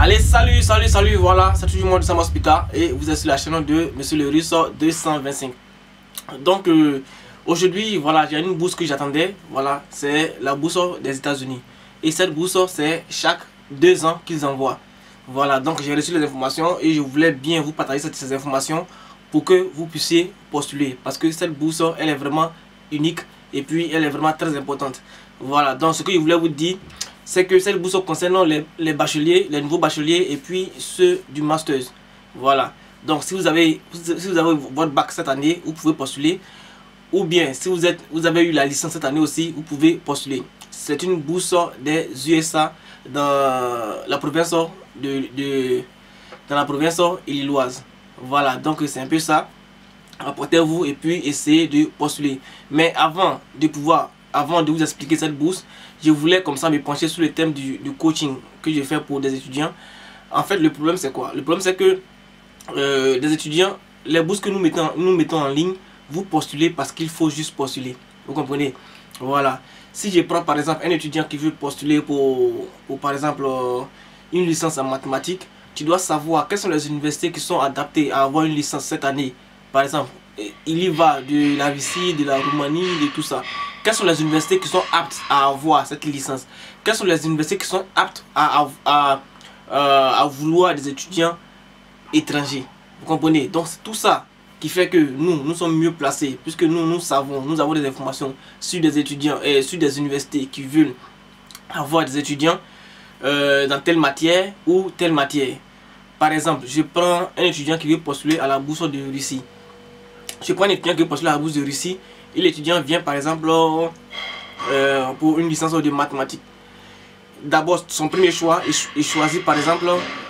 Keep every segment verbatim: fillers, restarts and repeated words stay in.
Allez, salut, salut, salut, voilà, c'est toujours moi de Sam Hospital et vous êtes sur la chaîne de Monsieur le Russe deux cent vingt-cinq. Donc, euh, aujourd'hui, voilà, j'ai une bourse que j'attendais, voilà, c'est la bourse des États-Unis. Et cette bourse, c'est chaque deux ans qu'ils envoient. Voilà, donc j'ai reçu les informations et je voulais bien vous partager cette, ces informations pour que vous puissiez postuler. Parce que cette bourse, elle est vraiment unique et puis elle est vraiment très importante. Voilà, donc ce que je voulais vous dire, c'est que cette bourse concerne les, les bacheliers, les nouveaux bacheliers et puis ceux du Masters. Voilà. Donc si vous avez si vous avez votre bac cette année, vous pouvez postuler. Ou bien si vous êtes vous avez eu la licence cette année aussi, vous pouvez postuler. C'est une bourse des U S A dans la province de, de dans la province illinoise. Voilà, donc c'est un peu ça. Apportez-vous et puis essayez de postuler. Mais avant de pouvoir Avant de vous expliquer cette bourse, je voulais comme ça me pencher sur le thème du, du coaching que je fais pour des étudiants. En fait, le problème c'est quoi? Le problème c'est que euh, des étudiants, les bourses que nous mettons, nous mettons en ligne, vous postulez parce qu'il faut juste postuler. Vous comprenez? Voilà. Si je prends par exemple un étudiant qui veut postuler pour, pour par exemple euh, une licence en mathématiques, tu dois savoir quelles sont les universités qui sont adaptées à avoir une licence cette année. Par exemple, il y va de la Russie, de la Roumanie, de tout ça. Quelles sont les universités qui sont aptes à avoir cette licence? Quelles sont les universités qui sont aptes à, à, à, à vouloir des étudiants étrangers? Vous comprenez? Donc c'est tout ça qui fait que nous, nous sommes mieux placés, puisque nous, nous savons, nous avons des informations sur des étudiants et sur des universités qui veulent avoir des étudiants euh, dans telle matière ou telle matière. Par exemple, je prends un étudiant qui veut postuler à la bourse de Russie. Je prends un étudiant qui veut postuler à la bourse de Russie. Et l'étudiant vient par exemple euh, pour une licence de mathématiques. D'abord, son premier choix, il choisit par exemple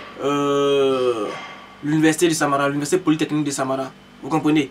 euh, l'université de Samara, l'université polytechnique de Samara. Vous comprenez?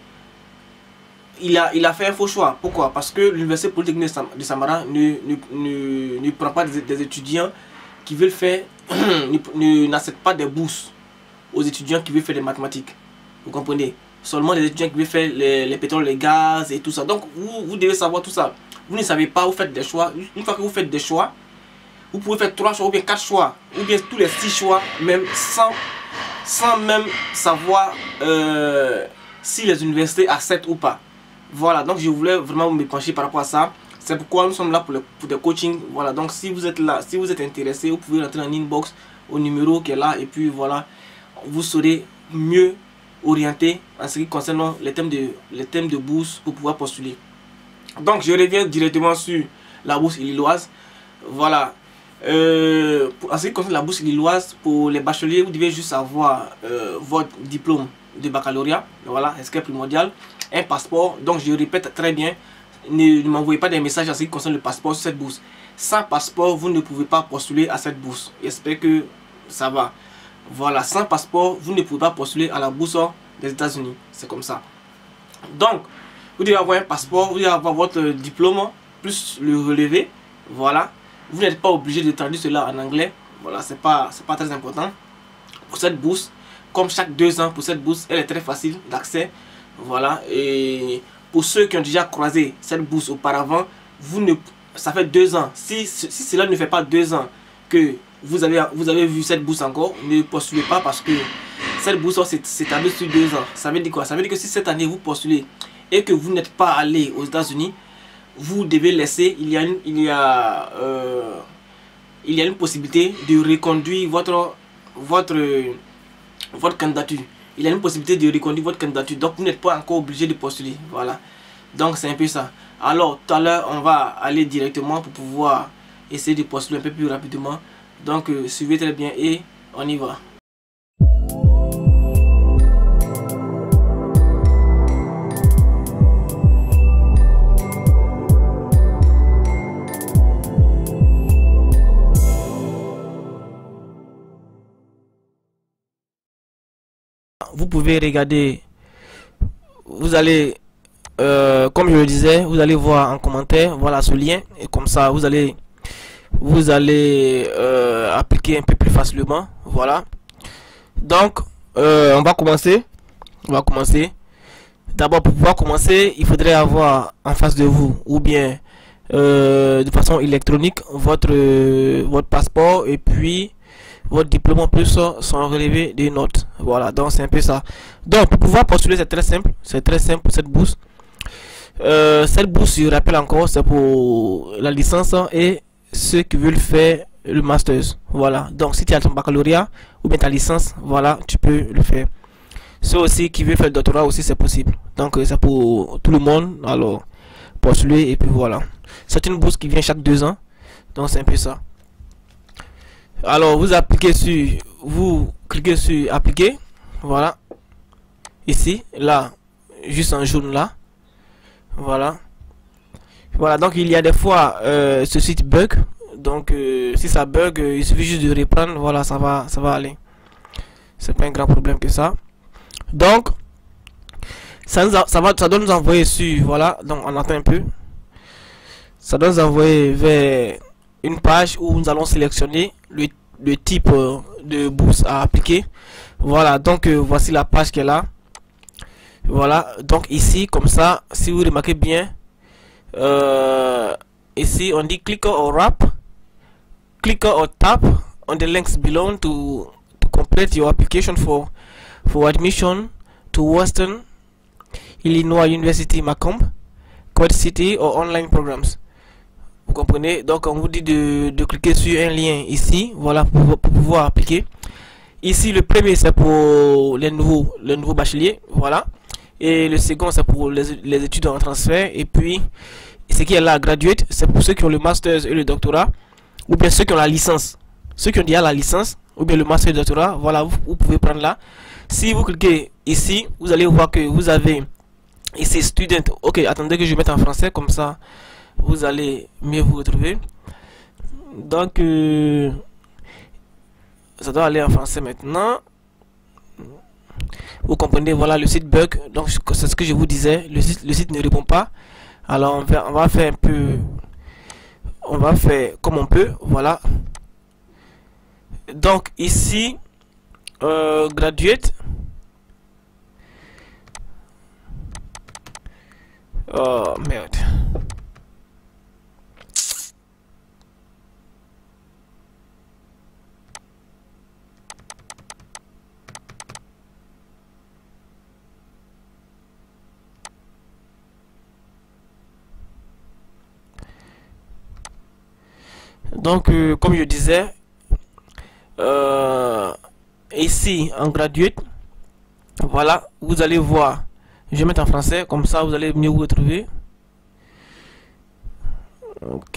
Il a, il a fait un faux choix. Pourquoi? Parce que l'université polytechnique de Samara ne, ne, ne, ne prend pas des, des étudiants qui veulent faire, n'accepte pas des bourses aux étudiants qui veulent faire des mathématiques. Vous comprenez? Seulement les étudiants qui veulent faire les, les pétroles, les gaz et tout ça. Donc vous, vous devez savoir tout ça. Vous ne savez pas, vous faites des choix. Une fois que vous faites des choix, vous pouvez faire trois choix ou bien quatre choix. Ou bien tous les six choix, même sans, sans même savoir euh, si les universités acceptent ou pas. Voilà, donc je voulais vraiment me pencher par rapport à ça. C'est pourquoi nous sommes là pour, le, pour des coachings. Voilà, donc si vous êtes là, si vous êtes intéressé, vous pouvez rentrer en inbox au numéro qui est là. Et puis voilà, vous saurez mieux orienté en ce qui concerne les thèmes de, les thèmes de bourse pour pouvoir postuler. Donc je reviens directement sur la bourse lilloise. Voilà. Euh, pour, en ce qui concerne la bourse lilloise, pour les bacheliers, vous devez juste avoir euh, votre diplôme de baccalauréat. Voilà, c'est ce qui est primordial. Un passeport. Donc je répète très bien, ne, ne m'envoyez pas des messages en ce qui concerne le passeport sur cette bourse. Sans passeport, vous ne pouvez pas postuler à cette bourse. J'espère que ça va. Voilà, sans passeport, vous ne pouvez pas postuler à la bourse des États-Unis. C'est comme ça. Donc, vous devez avoir un passeport, vous devez avoir votre diplôme, plus le relevé. Voilà. Vous n'êtes pas obligé de traduire cela en anglais. Voilà, c'est pas, c'est pas très important. Pour cette bourse, comme chaque deux ans, pour cette bourse, elle est très facile d'accès. Voilà. Et pour ceux qui ont déjà croisé cette bourse auparavant, vous ne, ça fait deux ans. Si, si cela ne fait pas deux ans que Vous avez, vous avez vu cette bourse encore, ne postulez pas parce que cette bourse s'établit sur deux ans. Ça veut dire quoi? Ça veut dire que si cette année vous postulez et que vous n'êtes pas allé aux États-Unis, vous devez laisser, il y a une, il y a, euh, il y a une possibilité de reconduire votre, votre, votre candidature. Il y a une possibilité de reconduire votre candidature. Donc vous n'êtes pas encore obligé de postuler. Voilà. Donc c'est un peu ça. Alors tout à l'heure, on va aller directement pour pouvoir essayer de postuler un peu plus rapidement. Donc euh, suivez très bien et on y va. Vous pouvez regarder, vous allez, euh, comme je le disais, vous allez voir en commentaire, voilà ce lien, et comme ça vous allez vous allez euh, appliquer un peu plus facilement. Voilà, donc euh, on va commencer on va commencer d'abord. Pour pouvoir commencer, il faudrait avoir en face de vous ou bien euh, de façon électronique votre, euh, votre passeport et puis votre diplôme en plus sont relevés des notes. Voilà, donc c'est un peu ça. Donc pour pouvoir postuler, c'est très simple, c'est très simple pour cette bourse. Euh, cette bourse, je rappelle encore, c'est pour la licence et ceux qui veulent faire le master. Voilà, donc si tu as ton baccalauréat ou bien ta licence, voilà, tu peux le faire. Ceux aussi qui veulent faire le doctorat aussi, c'est possible. Donc c'est pour tout le monde. Alors postuler et puis voilà. C'est une bourse qui vient chaque deux ans, donc c'est un peu ça. Alors vous appliquez sur, vous cliquez sur appliquer, voilà, ici, là, juste en jaune là, voilà, voilà. Donc il y a des fois euh, ce site bug, donc euh, si ça bug, euh, il suffit juste de reprendre, voilà, ça va, ça va aller. C'est pas un grand problème que ça. Donc ça nous a, ça va, ça doit nous envoyer sur, voilà, donc on attend un peu. Ça doit nous envoyer vers une page où nous allons sélectionner le, le type euh, de bourse à appliquer. Voilà, donc euh, voici la page qui est là. Voilà, donc ici comme ça, si vous remarquez bien, euh, ici on dit click or wrap, click or tap on the links below to, to complete your application for for admission to Western Illinois University Macomb, Quad City or online programs. Vous comprenez? Donc on vous dit de, de cliquer sur un lien ici, voilà, pour, pour pouvoir appliquer. Ici le premier c'est pour les nouveaux, les nouveaux bacheliers, voilà. Et le second c'est pour les, les études en transfert. Et puis ce qui est là, graduate, c'est pour ceux qui ont le master et le doctorat, ou bien ceux qui ont la licence. Ceux qui ont déjà la licence, ou bien le master et le doctorat, voilà, vous, vous pouvez prendre là. Si vous cliquez ici, vous allez voir que vous avez ici student. Ok, attendez que je mette en français, comme ça vous allez mieux vous retrouver. Donc euh, ça doit aller en français maintenant. Vous comprenez, voilà, le site bug. Donc c'est ce que je vous disais, le site, le site ne répond pas. Alors on va, on va faire un peu, on va faire comme on peut, voilà. Donc ici euh, graduate, oh merde. Donc euh, comme je disais, euh, ici en graduate, voilà, vous allez voir, je vais mettre en français, comme ça vous allez mieux vous retrouver. Ok,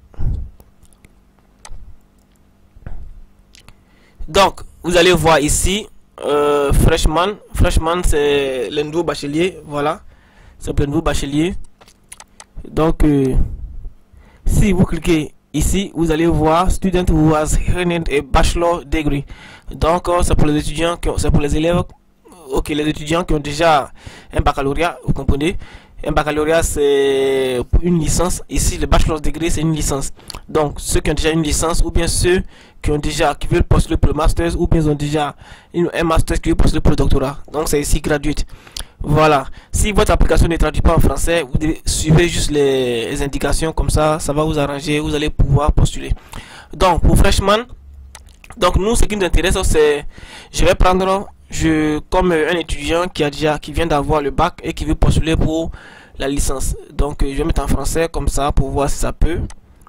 donc vous allez voir ici euh, freshman. Freshman c'est le nouveau bachelier, voilà, c'est le nouveau bachelier. Donc euh, si vous cliquez ici, vous allez voir student who has earned a bachelor degree. Donc c'est pour les étudiants, c'est pour les élèves, ok, les étudiants qui ont déjà un baccalauréat, vous comprenez. Un baccalauréat c'est une licence. Ici le bachelor degree c'est une licence. Donc ceux qui ont déjà une licence, ou bien ceux qui ont déjà, qui veulent postuler pour le master, ou bien ils ont déjà une, un master qui veut postuler pour le doctorat. Donc c'est ici graduate. Voilà, si votre application ne traduit pas en français, vous devez suivre juste les, les indications, comme ça ça va vous arranger, vous allez pouvoir postuler. Donc pour freshman, donc nous ce qui nous intéresse c'est, je vais prendre je comme un étudiant qui a déjà, qui vient d'avoir le bac et qui veut postuler pour la licence. Donc je vais mettre en français comme ça pour voir si ça peut.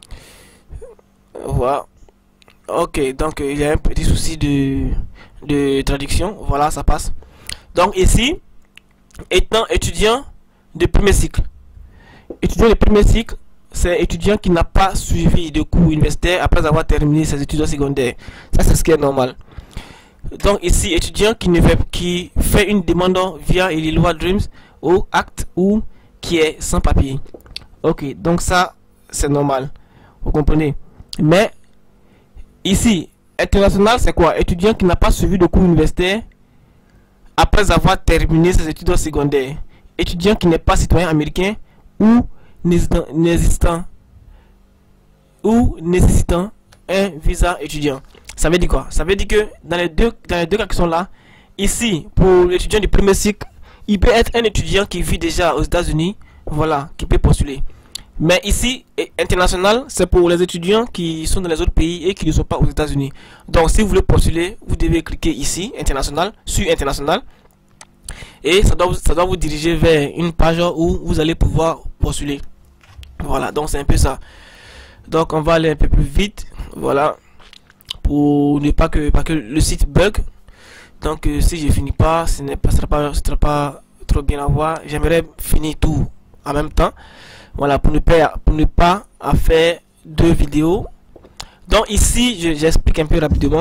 Voilà. Ok, donc il y a un petit souci de, de traduction. Voilà, ça passe. Donc ici, étant étudiant de premier cycle. Étudiant de premier cycle, c'est étudiant qui n'a pas suivi de cours universitaires après avoir terminé ses études secondaires. Ça c'est ce qui est normal. Donc ici, étudiant qui ne fait, qui fait une demande via Illinois Dreams ou Act ou qui est sans papier. Ok, donc ça c'est normal, vous comprenez. Mais ici, international c'est quoi? Étudiant qui n'a pas suivi de cours universitaires après avoir terminé ses études secondaires. Étudiant qui n'est pas citoyen américain ou nécessitant ou nécessitant un visa étudiant. Ça veut dire quoi? Ça veut dire que dans les deux dans les deux cas qui sont là, ici pour l'étudiant du premier cycle, il peut être un étudiant qui vit déjà aux États-Unis, voilà, qui peut postuler. Mais ici, international, c'est pour les étudiants qui sont dans les autres pays et qui ne sont pas aux États-Unis. Donc, si vous voulez postuler, vous devez cliquer ici, international, sur international. Et ça doit, ça doit vous diriger vers une page où vous allez pouvoir postuler. Voilà, donc c'est un peu ça. Donc, on va aller un peu plus vite. Voilà, pour ne pas que, pas que le site bug. Donc, euh, si je finis pas, ce n'est pas, ce sera pas, ce sera pas trop bien à voir. J'aimerais finir tout en même temps. Voilà, pour ne pas, pour ne pas faire deux vidéos. Donc ici, j'explique un peu rapidement.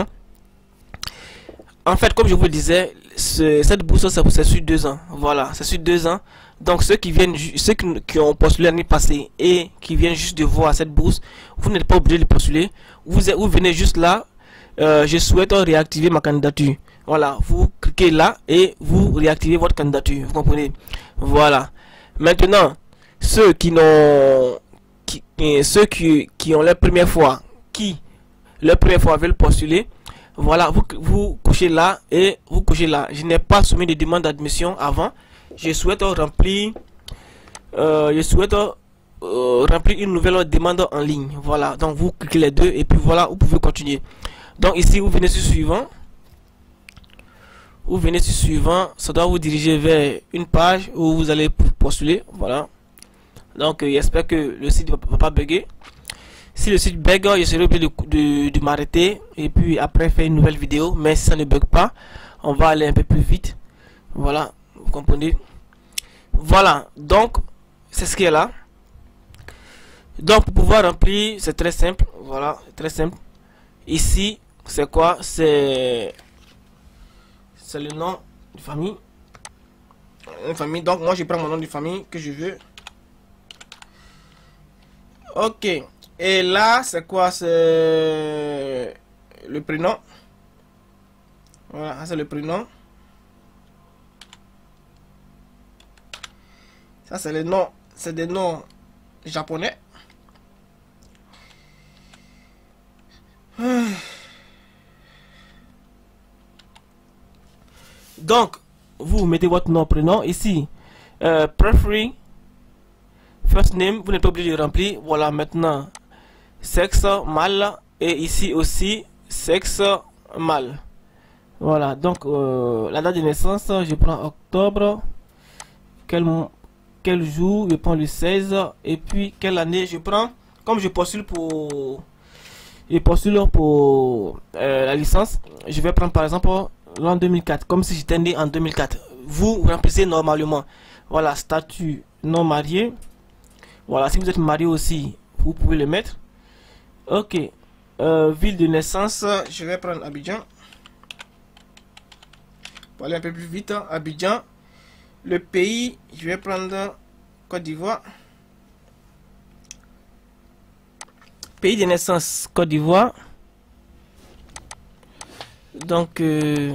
En fait, comme je vous le disais, ce, cette bourse, c'est sur deux ans. Voilà, c'est sur deux ans. Donc ceux qui viennent, ceux qui, qui ont postulé l'année passée et qui viennent juste de voir cette bourse, vous n'êtes pas obligé de postuler. Vous, vous venez juste là. Euh, je souhaite réactiver ma candidature. Voilà, vous cliquez là et vous réactivez votre candidature. Vous comprenez? Voilà. Maintenant, ceux qui n'ont qui, ceux qui, qui ont la première fois qui la première fois veulent postuler, voilà, vous vous cochez là et vous cochez là. Je n'ai pas soumis de demande d'admission avant. Je souhaite remplir euh, je souhaite euh, remplir une nouvelle demande en ligne. Voilà, donc vous cliquez les deux et puis voilà, vous pouvez continuer. Donc ici vous venez sur suivant. Vous venez sur suivant, ça doit vous diriger vers une page où vous allez postuler. Voilà. Donc euh, j'espère que le site ne va, va pas bugger. Si le site bug, je serai obligé de, de, de m'arrêter et puis après faire une nouvelle vidéo. Mais si ça ne bug pas, on va aller un peu plus vite. Voilà, vous comprenez. Voilà, donc c'est ce qui est là. Donc pour pouvoir remplir, c'est très simple. Voilà, très simple. Ici, c'est quoi? C'est c'est le nom de famille. Une famille. Donc moi je prends mon nom de famille que je veux. Ok, et là c'est quoi? C'est le prénom. Voilà, c'est le prénom. Ça c'est le nom, c'est des noms japonais. Donc vous mettez votre nom, prénom ici. Euh, preferring first name, vous n'êtes pas obligé de remplir. Voilà, maintenant sexe mâle et ici aussi sexe mâle. Voilà, donc euh, la date de naissance, je prends octobre. Quel, quel jour? Je prends le seize. Et puis quelle année? Je prends, comme je postule pour je postule pour euh, la licence, je vais prendre par exemple l'an deux mille quatre, comme si j'étais né en deux mille quatre. Vous remplissez normalement. Voilà, statut non marié. Voilà, si vous êtes marié aussi, vous pouvez le mettre. Ok. Euh, ville de naissance, je vais prendre Abidjan. Pour aller un peu plus vite, hein, Abidjan. Le pays, je vais prendre Côte d'Ivoire. Pays de naissance, Côte d'Ivoire. Donc, euh,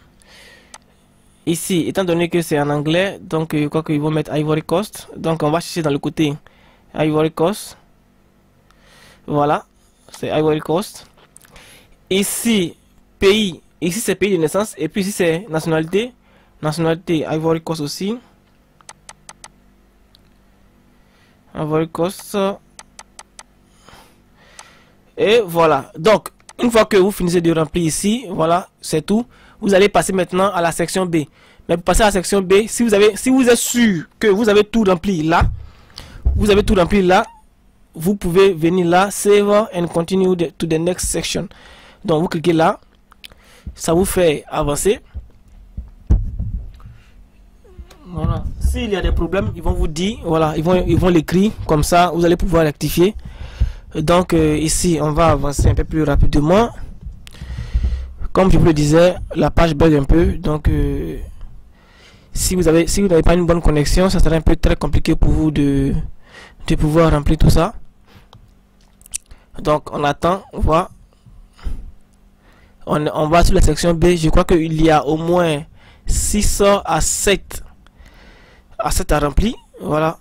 ici, étant donné que c'est en anglais, donc je crois qu'ils vont mettre Ivory Coast. Donc, on va chercher dans le côté Ivory Coast. Voilà, c'est Ivory Coast. Ici, pays, ici c'est pays de naissance. Et puis ici c'est nationalité. Nationalité Ivory Coast aussi. Ivory Coast. Et voilà. Donc, une fois que vous finissez de remplir ici, voilà, c'est tout. Vous allez passer maintenant à la section B. Mais pour passer à la section B, si vous avez, si vous êtes sûr que vous avez tout rempli là, vous avez tout rempli là, vous pouvez venir là, save and continue the, to the next section. Donc vous cliquez là, ça vous fait avancer. Voilà. S'il y a des problèmes, ils vont vous dire, voilà, ils vont ils vont l'écrire comme ça, vous allez pouvoir rectifier. Donc euh, ici, on va avancer un peu plus rapidement. Comme je vous le disais, la page bug un peu, donc euh, si vous avez si vous n'avez pas une bonne connexion, ça sera un peu très compliqué pour vous de de pouvoir remplir tout ça. Donc on attend, on voit. On, on va sur la section B. Je crois qu'il y a au moins six à sept à sept à remplir. Voilà.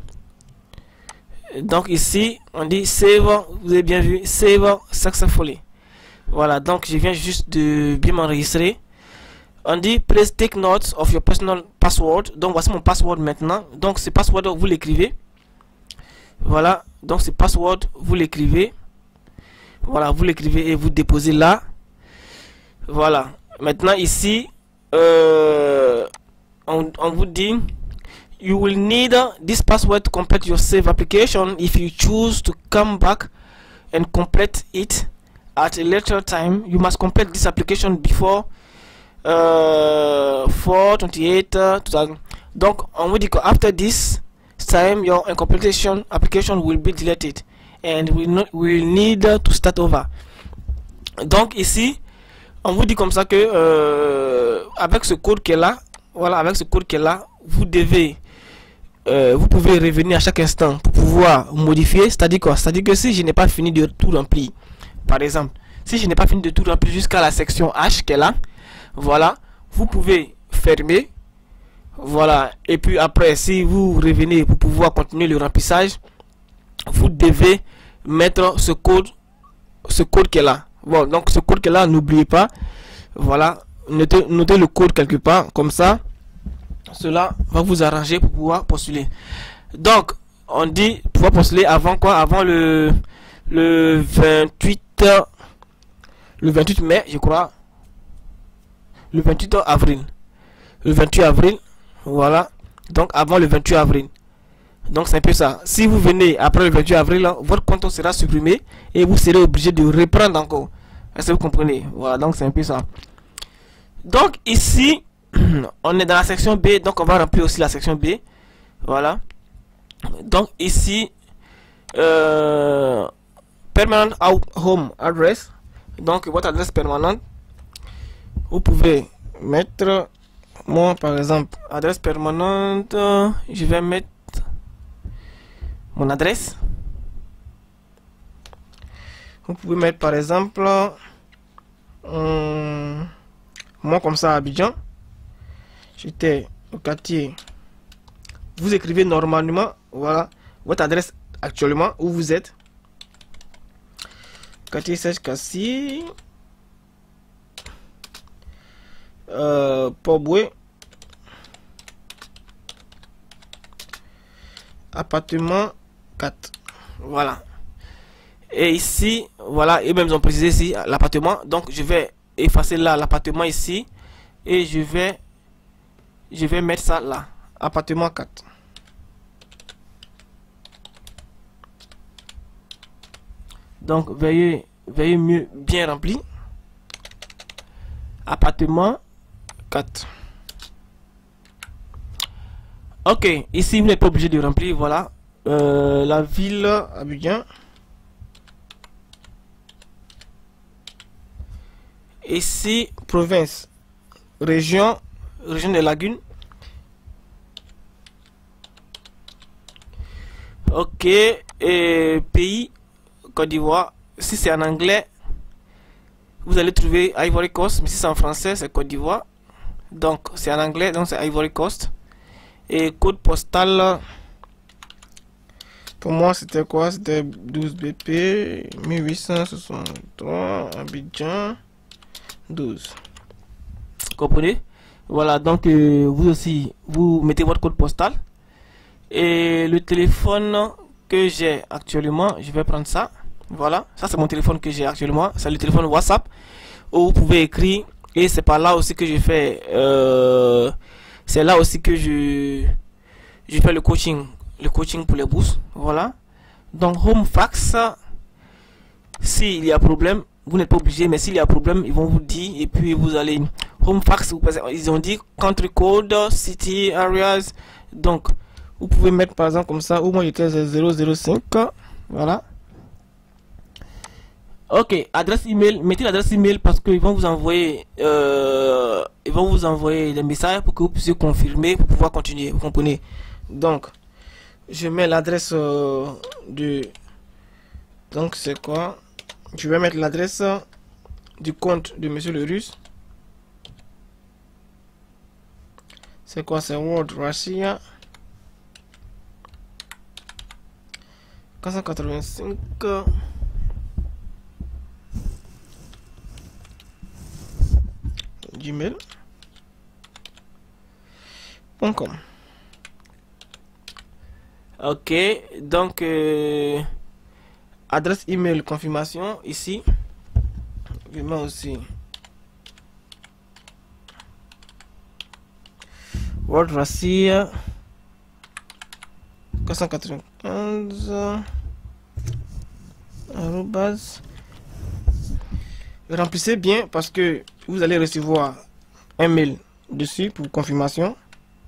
Donc ici on dit save, vous avez bien vu, save successfully. Voilà, donc je viens juste de bien m'enregistrer. On dit please take notes of your personal password. Donc voici mon password maintenant. Donc ce password vous l'écrivez. Voilà, donc ce password, vous l'écrivez. Voilà, vous l'écrivez et vous déposez là. Voilà, maintenant ici, euh, on, on vous dit, you will need this password to complete your save application. If you choose to come back and complete it at a later time, you must complete this application before uh, four twenty-eight uh, two thousand. Donc on vous dit que after this time your incompletion application will be deleted and we will will need to start over. Donc ici on vous dit comme ça que euh, avec ce code qui est là, voilà, avec ce code qui est là, vous devez euh, vous pouvez revenir à chaque instant pour pouvoir modifier. C'est-à-dire quoi? C'est-à-dire que si je n'ai pas fini de tout remplir, par exemple, si je n'ai pas fini de tout remplir jusqu'à la section H qui est là, voilà, vous pouvez fermer. Voilà, et puis après, si vous revenez pour pouvoir continuer le remplissage, vous devez mettre ce code, ce code qui est là. Bon, donc ce code qui est là, n'oubliez pas. Voilà, notez, notez le code quelque part, comme ça, cela va vous arranger pour pouvoir postuler. Donc, on dit pouvoir postuler avant quoi? Avant le le vingt-huit le vingt-huit mai, je crois. Le vingt-huit avril. Le vingt-huit avril. Voilà, donc avant le vingt-huit avril. Donc c'est un peu ça. Si vous venez après le vingt-huit avril, là, votre compte sera supprimé et vous serez obligé de reprendre encore. Est-ce que vous comprenez? Voilà, donc c'est un peu ça. Donc ici, on est dans la section B, donc on va remplir aussi la section B. Voilà. Donc ici, euh, permanent home address. Donc votre adresse permanente, vous pouvez mettre. Moi par exemple, adresse permanente, je vais mettre mon adresse. Vous pouvez mettre par exemple hum, moi comme ça à Abidjan, j'étais au quartier. Vous écrivez normalement, voilà, votre adresse actuellement où vous êtes. Quartier Serge Cassi. Euh, Port-Boué, appartement quatre. Voilà. Et ici, voilà, et même ils ont précisé ici l'appartement. Donc je vais effacer là l'appartement ici et je vais je vais mettre ça là, appartement quatre. Donc veuillez veuillez mieux bien remplir. Appartement quatre. Ok, ici vous n'êtes pas obligé de remplir. Voilà, euh, la ville Abidjan. Ici province, région, région des lagunes. Ok, et pays Côte d'Ivoire. Si c'est en anglais, vous allez trouver Ivory Coast, mais si c'est en français, c'est Côte d'Ivoire. Donc c'est en anglais, donc c'est Ivory Coast. Et code postal, pour moi c'était quoi? C'était douze B P mille huit cent soixante-trois, Abidjan douze. Comprenez? Voilà, donc euh, vous aussi, vous mettez votre code postal. Et le téléphone que j'ai actuellement, je vais prendre ça. Voilà, ça c'est mon téléphone que j'ai actuellement, c'est le téléphone WhatsApp où vous pouvez écrire. Et c'est par là aussi que je fais euh, c'est là aussi que je je fais le coaching le coaching pour les bourses. Voilà, donc home fax, s'il y a problème, vous n'êtes pas obligé, mais s'il y a problème, ils vont vous dire et puis vous allez home fax. Ils ont dit country code, city areas, donc vous pouvez mettre par exemple comme ça, ou moi j'étais zéro zéro cinq. Voilà. Ok, adresse email, mettez l'adresse email parce qu'ils vont vous envoyer euh, ils vont vous envoyer des messages pour que vous puissiez confirmer pour pouvoir continuer, vous comprenez? Donc je mets l'adresse euh, de donc c'est quoi? Je vais mettre l'adresse du compte de Monsieur le Russe. C'est quoi? C'est World Russia quatre cent quatre-vingt-cinq gmail point com. Ok, donc euh, adresse email confirmation ici. Je mets aussi World Russia quatre cent quatre-vingt-quinze arrobas. Remplissez bien parce que vous allez recevoir un mail dessus pour confirmation.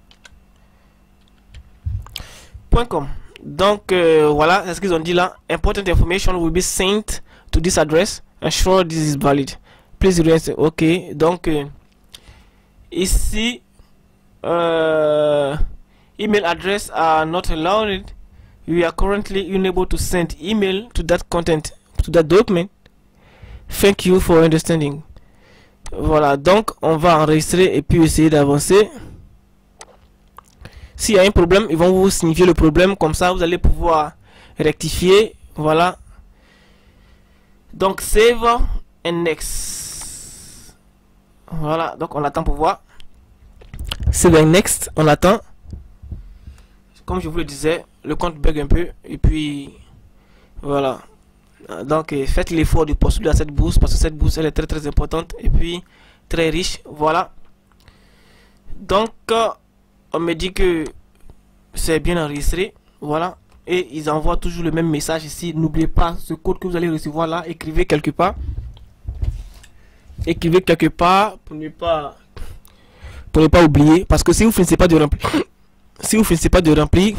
.com. Donc euh, voilà, c'est ce qu'ils ont dit là. Important information will be sent to this address. Ensure this is valid. Please rest. Ok. Donc euh, ici, euh, email address are not allowed. We are currently unable to send email to that content, to that document. Thank you for understanding. Voilà, donc on va enregistrer et puis essayer d'avancer. S'il y a un problème, ils vont vous signifier le problème, comme ça vous allez pouvoir rectifier. Voilà. Donc save and next. Voilà, donc on attend pour voir. Save and next, on attend. Comme je vous le disais, le compte bug un peu et puis voilà. Donc faites l'effort de postuler à cette bourse parce que cette bourse elle est très très importante et puis très riche. Voilà. Donc on me dit que c'est bien enregistré. Voilà. Et ils envoient toujours le même message ici. N'oubliez pas ce code que vous allez recevoir là. Écrivez quelque part. Écrivez quelque part pour ne pas pour ne pas oublier. Parce que si vous finissez pas de remplir si vous finissez pas de remplir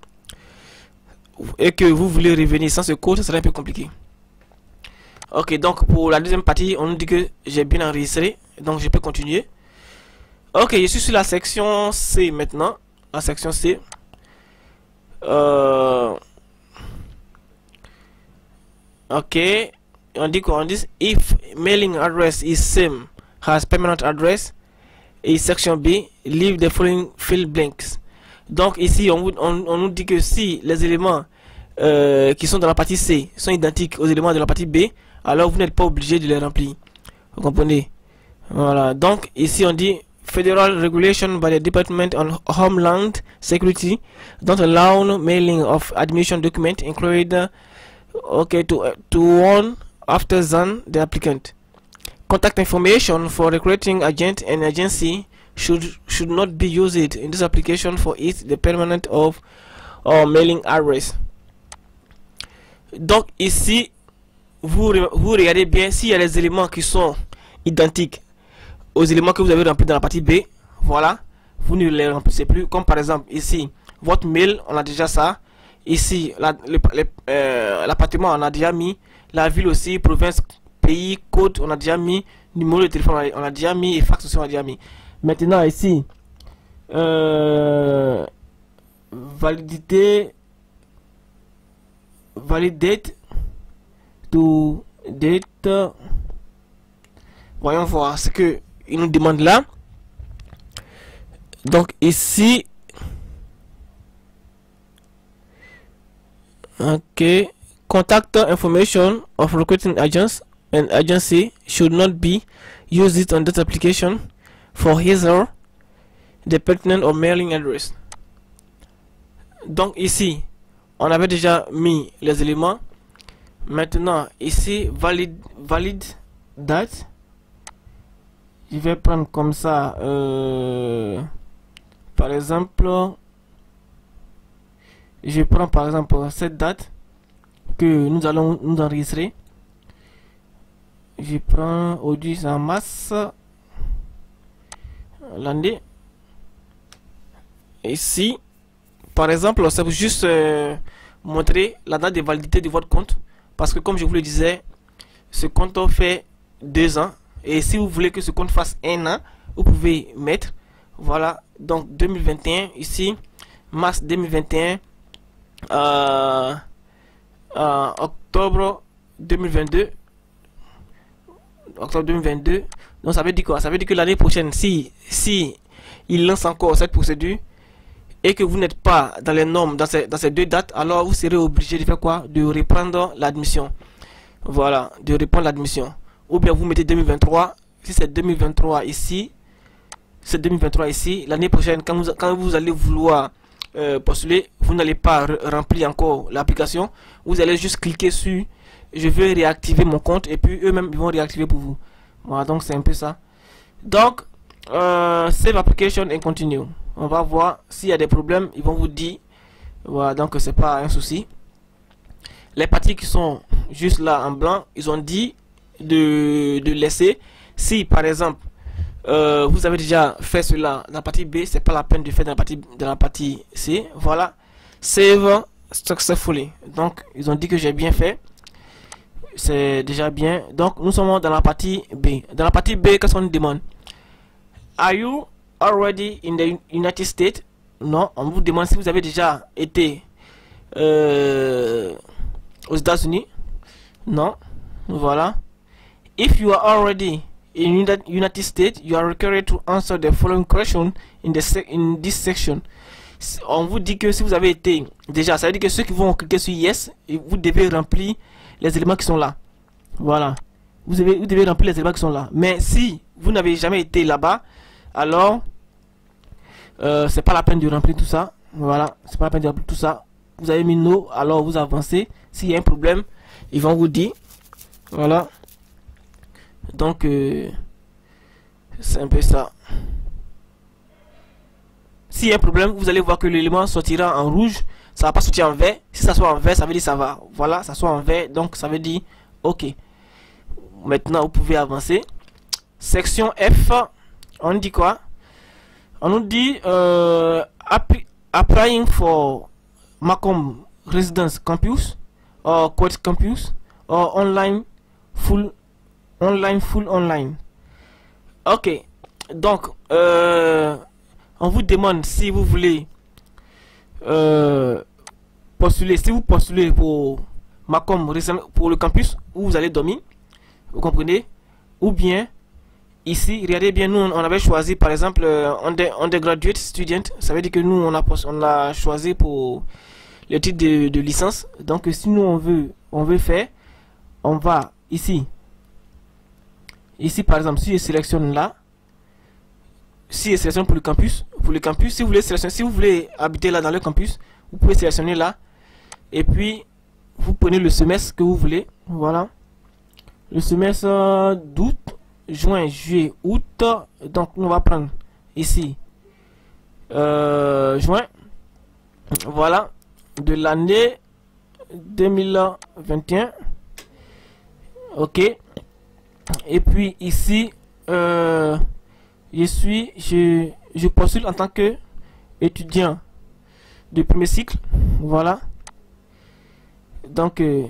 et que vous voulez revenir sans ce code, ça sera un peu compliqué. Ok, donc pour la deuxième partie, on nous dit que j'ai bien enregistré. Donc je peux continuer. Ok, je suis sur la section C maintenant. La section C. Euh... Ok. On dit qu'on dit if mailing address is same has permanent address. Et section B, leave the following field blanks. Donc ici on, on, on nous dit que si les éléments euh, qui sont dans la partie C sont identiques aux éléments de la partie B, alors vous n'êtes pas obligé de les remplir. Vous comprenez? Voilà. Donc ici on dit Federal regulation by the Department of Homeland Security don't allow mailing of admission document included okay to to one after than the applicant. Contact information for recruiting agent and agency should should not be used in this application for it the permanent of or mailing address. Donc ici vous vous regardez bien s'il y a des éléments qui sont identiques aux éléments que vous avez remplis dans la partie B, voilà, vous ne les remplissez plus. Comme par exemple ici, votre mail, on a déjà ça. Ici, l'appartement, la, on a déjà mis. La ville aussi, province, pays, code, on a déjà mis. Numéro de téléphone, on a déjà mis. Et fax aussi, on a déjà mis. Maintenant, ici, euh, validité, validate to date. Voyons voir ce que il nous demande là. Donc ici, ok, contact information of recruiting agents and agency should not be used on that application for his or the pertinent or mailing address. Donc ici, on avait déjà mis les éléments. Maintenant ici, valide valide date. Je vais prendre comme ça, euh, par exemple, je prends par exemple cette date que nous allons nous enregistrer. Je prends aujourd'hui en masse l'année. Ici, par exemple, ça veut juste euh, montrer la date de validité de votre compte. Parce que comme je vous le disais, ce compte fait deux ans. Et si vous voulez que ce compte fasse un an, vous pouvez mettre, voilà, donc deux mille vingt et un, ici, mars deux mille vingt et un, euh, euh, octobre deux mille vingt-deux, octobre deux mille vingt-deux, donc ça veut dire quoi? Ça veut dire que l'année prochaine, si, si il lance encore cette procédure, et que vous n'êtes pas dans les normes, dans ces, dans ces deux dates, alors vous serez obligé de faire quoi? De reprendre l'admission. Voilà, de reprendre l'admission. Ou bien vous mettez deux mille vingt-trois, si c'est deux mille vingt-trois ici, c'est deux mille vingt-trois ici, l'année prochaine quand vous, quand vous allez vouloir euh, postuler, vous n'allez pas remplir encore l'application. Vous allez juste cliquer sur je veux réactiver mon compte et puis eux-mêmes ils vont réactiver pour vous. Voilà, donc c'est un peu ça. Donc euh, save application et continue. On va voir s'il y a des problèmes, ils vont vous dire. Voilà, donc c'est pas un souci. Les parties qui sont juste là en blanc, ils ont dit de, de laisser. Si par exemple euh, vous avez déjà fait cela dans la partie B, c'est pas la peine de faire dans la partie dans la partie C. Voilà, save successfully. Donc ils ont dit que j'ai bien fait, c'est déjà bien. Donc nous sommes dans la partie B. Dans la partie B, qu'est-ce qu'on nous demande? Are you already in the United States? Non, on vous demande si vous avez déjà été euh, aux États-Unis. Non, voilà. If you are already in the United States, you are required to answer the following question in the se in this section. On vous dit que si vous avez été déjà, ça veut dire que ceux qui vont cliquer sur yes, vous devez remplir les éléments qui sont là. Voilà, vous devez, vous devez remplir les éléments qui sont là. Mais si vous n'avez jamais été là-bas, alors euh, c'est pas la peine de remplir tout ça. Voilà, c'est pas la peine de remplir tout ça. Vous avez mis no, alors vous avancez. S'il y a un problème, ils vont vous dire. Voilà. Donc euh, c'est un peu ça. S'il y a un problème, vous allez voir que l'élément sortira en rouge. Ça va pas sortir en vert. Si ça soit en vert, ça veut dire ça va. Voilà, ça soit en vert, donc ça veut dire ok. Maintenant vous pouvez avancer. Section F, on dit quoi? On nous dit euh, applying for Macomb Residence Campus or Quad Campus or online full online full online. Ok, donc euh, on vous demande si vous voulez euh, postuler, si vous postulez pour Macomb Residence, pour le campus où vous allez dormir, vous comprenez, ou bien ici, regardez bien, nous on avait choisi par exemple euh, undergraduate student, ça veut dire que nous on a, on a choisi pour le titre de, de licence. Donc si nous on veut on veut faire, on va ici ici par exemple, si je sélectionne là, si je sélectionne pour le campus, pour le campus, si vous voulez sélectionner, si vous voulez habiter là dans le campus, vous pouvez sélectionner là et puis vous prenez le semestre que vous voulez. Voilà, le semestre d'août, juin, juillet, août. Donc on va prendre ici euh, juin. Voilà, de l'année deux mille vingt et un. Ok, et puis ici euh, je suis je, je postule en tant que étudiant de premier cycle. Voilà, donc euh,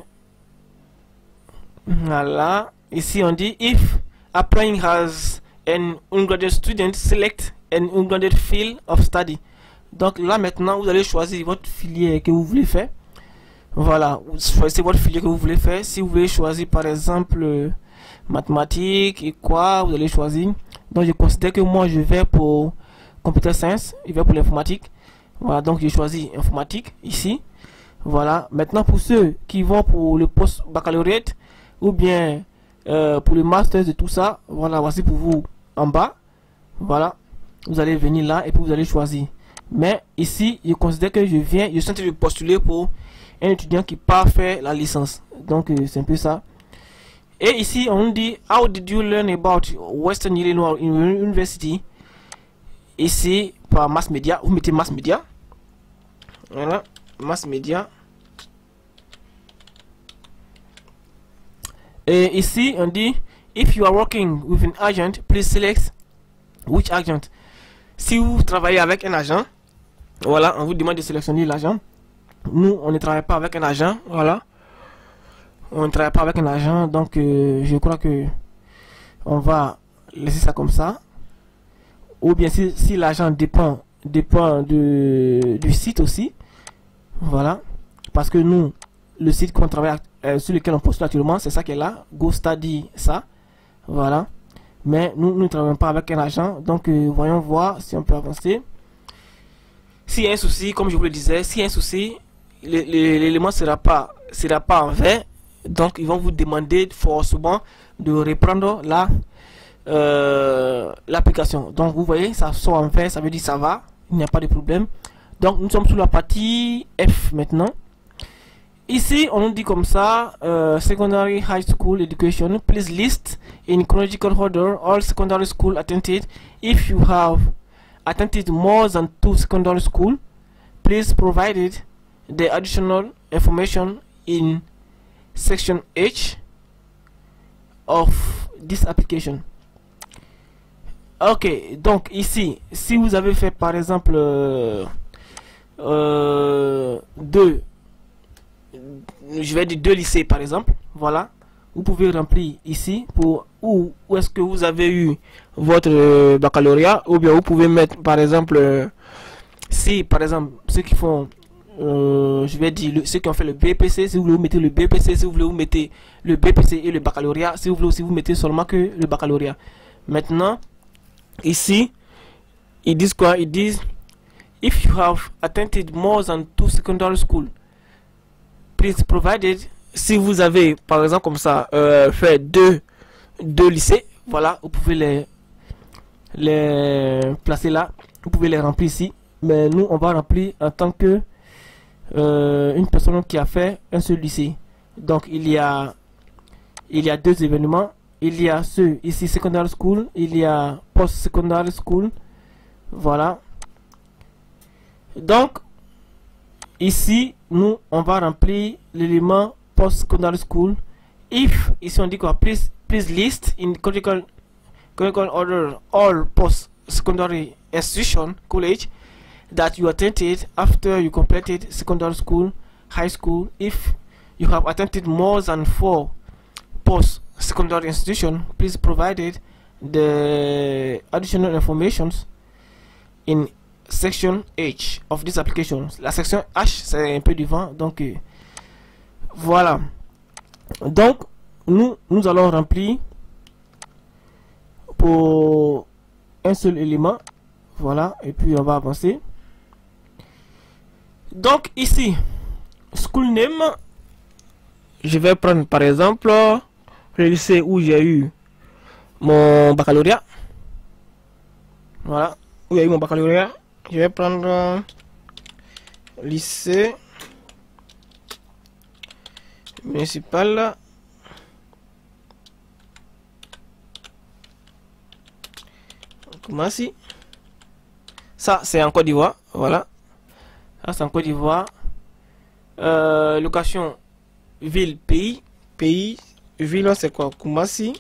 voilà, ici on dit if applying as an undergraduate student, select an undergraduate field of study. Donc là maintenant vous allez choisir votre filière que vous voulez faire. Voilà, vous choisissez votre filière que vous voulez faire. Si vous voulez choisir par exemple euh, mathématiques et quoi, vous allez choisir. Donc je considère que moi je vais pour computer science, je vais pour l'informatique. Voilà, donc j'ai choisi informatique ici. Voilà, maintenant pour ceux qui vont pour le post baccalauréat ou bien euh, pour le master et tout ça, voilà, voici pour vous en bas. Voilà, vous allez venir là et puis vous allez choisir. Mais ici, je considère que je viens, je suis en train de postuler pour un étudiant qui part faire la licence. Donc euh, c'est un peu ça. Et ici on dit how did you learn about Western Illinois University. Ici par mass media, vous mettez mass media. Voilà, mass media. Et ici on dit if you are working with an agent, please select which agent. Si vous travaillez avec un agent, voilà, on vous demande de sélectionner l'agent. Nous, on ne travaille pas avec un agent, voilà. On ne travaille pas avec un agent, donc euh, je crois que on va laisser ça comme ça. Ou bien si, si l'agent dépend, dépend de, du site aussi, voilà. Parce que nous, le site qu'on travaille, euh, sur lequel on postule actuellement, c'est ça qui est là, GoStudy, ça, voilà. Mais nous, nous ne travaillons pas avec un agent, donc euh, voyons voir si on peut avancer. S'il y a un souci, comme je vous le disais, s'il y a un souci, l'élément ne sera pas, sera pas en vert. Donc ils vont vous demander forcément de reprendre la euh, l'application. Donc vous voyez, ça sort en vert, ça veut dire ça va, il n'y a pas de problème. Donc nous sommes sur la partie F maintenant. Ici on nous dit comme ça, uh, secondary high school education, please list in chronological order all secondary school attended. If you have attended more than two secondary school, please provide the additional information in section H of this application. Ok, donc ici, si vous avez fait par exemple euh, euh, deux, je vais dire deux lycées par exemple, voilà, vous pouvez remplir ici pour où, où est-ce que vous avez eu votre euh, baccalauréat, ou bien vous pouvez mettre par exemple, euh, si par exemple ceux qui font, euh, je vais dire le, ceux qui ont fait le B P C, si vous voulez vous mettez le B P C, si vous voulez vous mettez le B P C et le baccalauréat, si vous voulez aussi vous mettez seulement que le baccalauréat. Maintenant, ici, ils disent quoi? Ils disent, if you have attended more than two secondary school, please provided, si vous avez par exemple comme ça euh, fait deux, deux lycées, voilà, vous pouvez les, les placer là, vous pouvez les remplir ici, mais nous on va remplir en tant que euh, une personne qui a fait un seul lycée. Donc il y a il y a deux événements, il y a ceux ici secondary school, il y a post secondary school, voilà. Donc ici nous on va remplir l'élément post secondary school. If ici on dit quoi, please please list in chronological chronological order all post secondary institution college that you attended after you completed secondary school, high school. If you have attended more than four post secondary institution, please provide the additional informations in section H of this application. La section H c'est un peu devant, donc euh, voilà. Donc nous nous allons remplir pour un seul élément, voilà, et puis on va avancer. Donc ici school name, je vais prendre par exemple le lycée où j'ai eu mon baccalauréat, voilà, où j'ai eu mon baccalauréat. Je vais prendre euh, lycée municipal Koumassi. Ça c'est en Côte d'Ivoire, voilà. Ça c'est en Côte d'Ivoire. Euh, location ville pays, pays ville c'est quoi? Koumassi.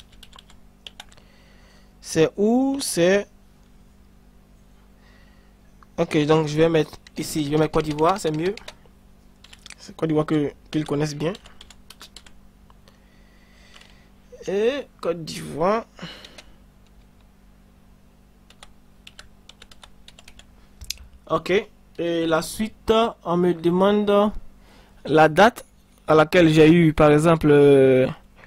C'est où? C'est ok, donc je vais mettre ici, je vais mettre Côte d'Ivoire, c'est mieux. C'est Côte d'Ivoire que qu'ils connaissent bien. Et Côte d'Ivoire. Ok, et la suite, on me demande la date à laquelle j'ai eu, par exemple, euh,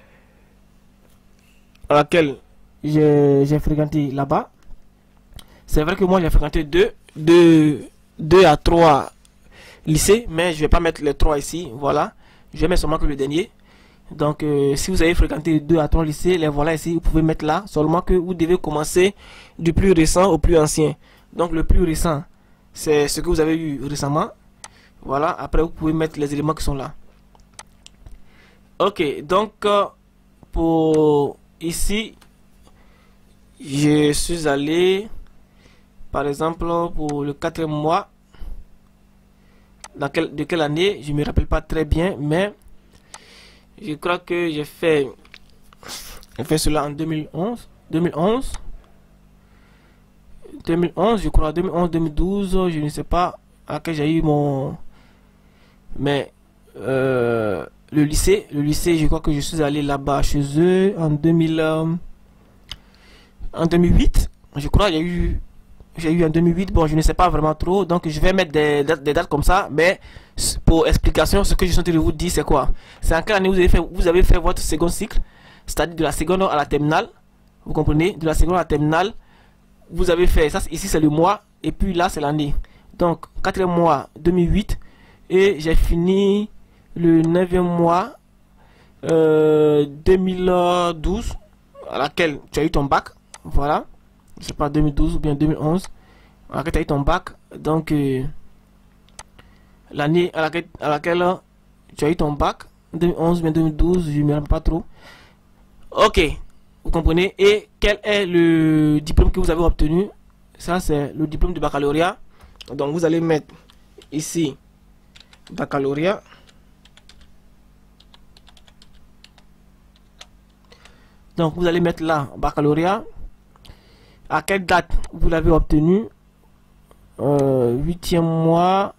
à laquelle j'ai fréquenté là-bas. C'est vrai que moi j'ai fréquenté deux, deux, deux à trois lycées, mais je vais pas mettre les trois ici, voilà. Je vais mettre seulement que le dernier. Donc euh, si vous avez fréquenté deux à trois lycées, les voilà ici, vous pouvez mettre là, seulement que vous devez commencer du plus récent au plus ancien. Donc le plus récent, c'est ce que vous avez eu récemment. Voilà, après vous pouvez mettre les éléments qui sont là. Ok, donc euh, pour ici, je suis allé, par exemple, pour le quatrième mois, dans quel, de quelle année, je me rappelle pas très bien, mais je crois que j'ai fait, j'ai fait cela en deux mille onze, deux mille onze, deux mille onze, je crois, deux mille onze, deux mille douze, je ne sais pas à quel j'ai eu mon, mais euh, le lycée, le lycée, je crois que je suis allé là-bas chez eux en deux mille, euh, en deux mille huit, je crois, il y a eu, j'ai eu en deux mille huit, bon, je ne sais pas vraiment trop, donc je vais mettre des dates, des dates comme ça, mais pour explication, ce que je suis en train de vous dire, c'est quoi? C'est en quelle année vous avez fait, vous avez fait votre second cycle, c'est-à-dire de la seconde à la terminale, vous comprenez? De la seconde à la terminale, vous avez fait, ça ici c'est le mois, et puis là c'est l'année. Donc, quatrième mois, deux mille huit, et j'ai fini le neuvième mois, euh, deux mille douze, à laquelle tu as eu ton bac, voilà. Je sais pas, deux mille douze ou bien deux mille onze, à laquelle tu as eu ton bac, donc euh, l'année à laquelle, à laquelle tu as eu ton bac, deux mille onze, deux mille douze, je ne me rappelle pas trop. Ok, vous comprenez. Et quel est le diplôme que vous avez obtenu? Ça, c'est le diplôme de baccalauréat. Donc, vous allez mettre ici baccalauréat. Donc, vous allez mettre là baccalauréat. À quelle date vous l'avez obtenu? euh, Huitième mois.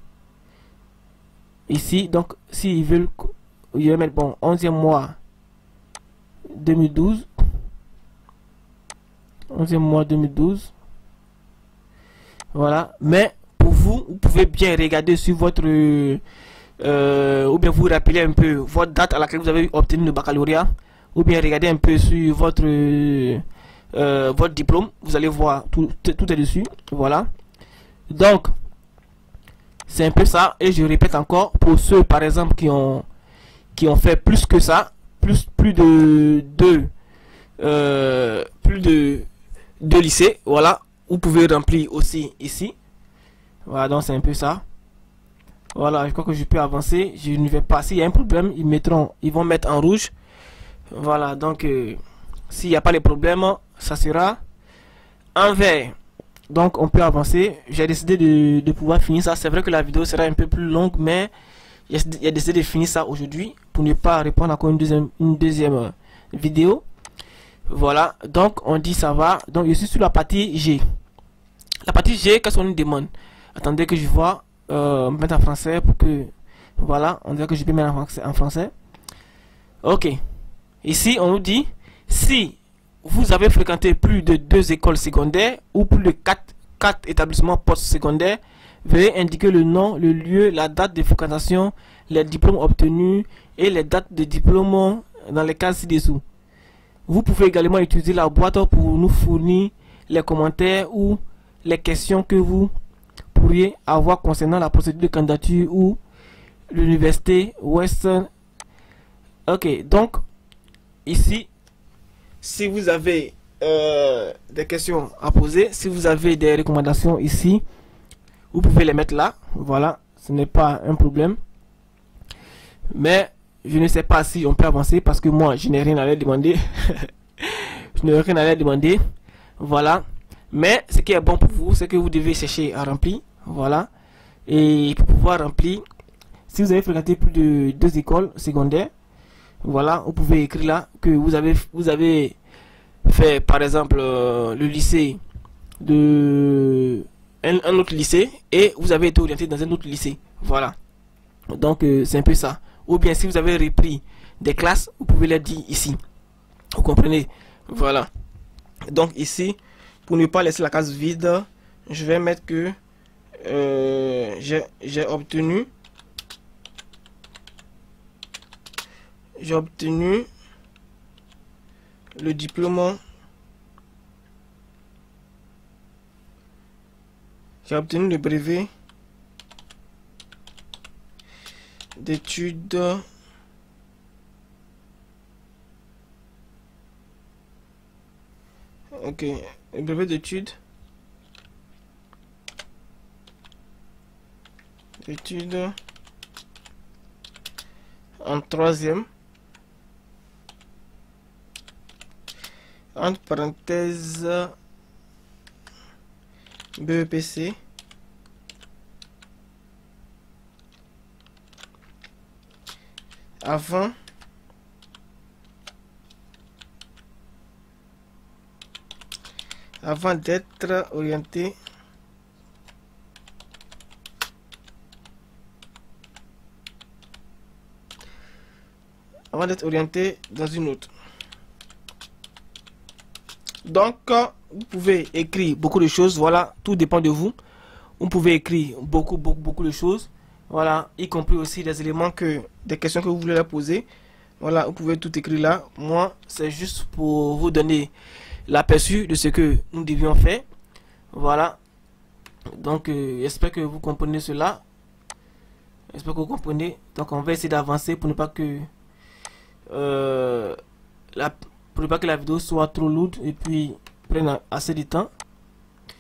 Ici, donc, s'ils veulent, ils veulent mettre bon, onzième mois deux mille douze. Onzième mois deux mille douze. Voilà. Mais pour vous, vous pouvez bien regarder sur votre euh, ou bien vous rappeler un peu votre date à laquelle vous avez obtenu le baccalauréat, ou bien regarder un peu sur votre euh, votre diplôme. Vous allez voir tout, tout est dessus. Voilà. Donc c'est un peu ça. Et je répète encore, pour ceux par exemple qui ont qui ont fait plus que ça, plus plus de deux euh, plus de deux lycées, voilà, vous pouvez remplir aussi ici. Voilà, donc c'est un peu ça. Voilà, je crois que je peux avancer. Je ne vais pas, s'il y a un problème, ils mettront, ils vont mettre en rouge. Voilà, donc euh, s'il n'y a pas de problème, ça sera en vert. Donc on peut avancer. J'ai décidé de, de pouvoir finir ça. C'est vrai que la vidéo sera un peu plus longue, mais j'ai décidé de finir ça aujourd'hui pour ne pas répondre encore une deuxième, une deuxième vidéo. Voilà, donc on dit ça va. Donc je suis sur la partie G. La partie G, qu'est-ce qu'on nous demande? Attendez que je vois euh, mettre en français pour que, voilà, on dirait que je peux mettre en français, en français. Ok, ici on nous dit si vous avez fréquenté plus de deux écoles secondaires ou plus de quatre, quatre établissements post-secondaires, veuillez indiquer le nom, le lieu, la date de fréquentation, les diplômes obtenus et les dates de diplôme dans les cas ci-dessous. Vous pouvez également utiliser la boîte pour nous fournir les commentaires ou les questions que vous pourriez avoir concernant la procédure de candidature ou l'université Western. Ok, donc ici, si vous avez euh, des questions à poser, si vous avez des recommandations ici, vous pouvez les mettre là. Voilà, ce n'est pas un problème. Mais je ne sais pas si on peut avancer parce que moi je n'ai rien à leur demander. Je n'ai rien à leur demander. Voilà. Mais ce qui est bon pour vous, c'est que vous devez chercher à remplir. Voilà. Et pour pouvoir remplir, si vous avez fréquenté plus de deux écoles secondaires, voilà, vous pouvez écrire là que vous avez vous avez fait par exemple euh, le lycée de un, un autre lycée et vous avez été orienté dans un autre lycée. Voilà. Donc euh, c'est un peu ça. Ou bien si vous avez repris des classes, vous pouvez les dire ici. Vous comprenez? Voilà. Donc ici, pour ne pas laisser la case vide, je vais mettre que euh, j'ai obtenu j'ai obtenu le diplôme j'ai obtenu le brevet d'études ok le brevet d'études d'études en troisième entre parenthèses B E P C avant avant d'être orienté avant d'être orienté dans une autre. Donc vous pouvez écrire beaucoup de choses. Voilà, tout dépend de vous. Vous pouvez écrire beaucoup beaucoup beaucoup de choses. Voilà, y compris aussi des éléments que des questions que vous voulez leur poser. Voilà, vous pouvez tout écrire là. Moi, c'est juste pour vous donner l'aperçu de ce que nous devions faire. Voilà. Donc, euh, j'espère que vous comprenez cela. J'espère que vous comprenez. Donc, on va essayer d'avancer pour ne pas que euh, la, pour ne pas que la vidéo soit trop lourde et puis prenne assez de temps.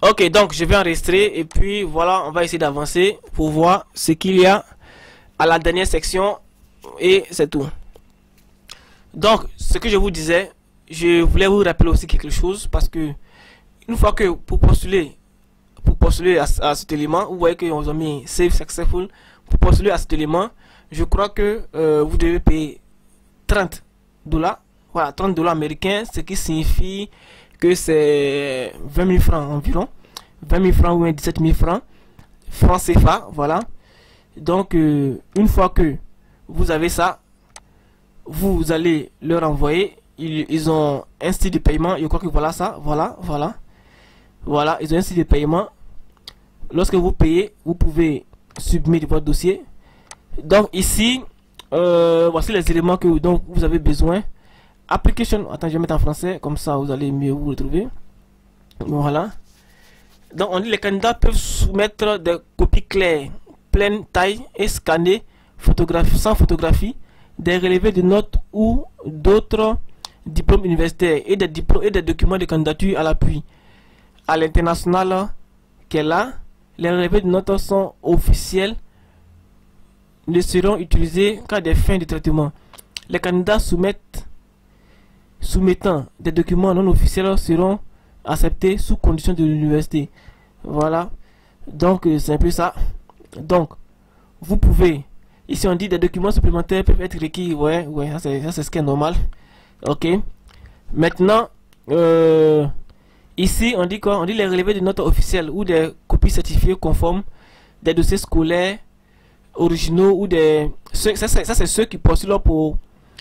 Ok, donc je vais enregistrer et puis voilà, on va essayer d'avancer pour voir ce qu'il y a à la dernière section et c'est tout. Donc, ce que je vous disais, je voulais vous rappeler aussi quelque chose parce que une fois que pour postuler, pour postuler à, à cet élément, vous voyez qu'on a mis Save Successful, pour postuler à cet élément, je crois que euh, vous devez payer trente dollars, voilà, trente dollars américains, ce qui signifie que c'est vingt mille francs environ, vingt mille francs ou dix-sept mille francs, francs C F A, voilà. Donc, euh, une fois que vous avez ça, vous allez leur envoyer, ils, ils ont un style de paiement, je crois que voilà ça, voilà, voilà, voilà, ils ont un style de paiement. Lorsque vous payez, vous pouvez submettre votre dossier. Donc ici, euh, voici les éléments que dont vous avez besoin. Application, attends, je vais mettre en français, comme ça vous allez mieux vous retrouver. Voilà. Donc on dit les candidats peuvent soumettre des copies claires, pleine taille et scanner, photographie, sans photographie, des relevés de notes ou d'autres diplômes universitaires et des diplômes et des documents de candidature à l'appui. À l'international qu'elle a, les relevés de notes sont officiels, ne seront utilisés qu'à des fins de traitement. Les candidats soumettent soumettant des documents non officiels seront acceptés sous condition de l'université. Voilà, donc c'est un peu ça. Donc vous pouvez, ici on dit des documents supplémentaires peuvent être requis. Ouais, ouais, ça c'est ce qui est normal. Ok, maintenant euh, ici on dit quoi? On dit les relevés de notes officielles ou des copies certifiées conformes des dossiers scolaires originaux ou des, ça, ça, ça c'est ceux qui postulent pour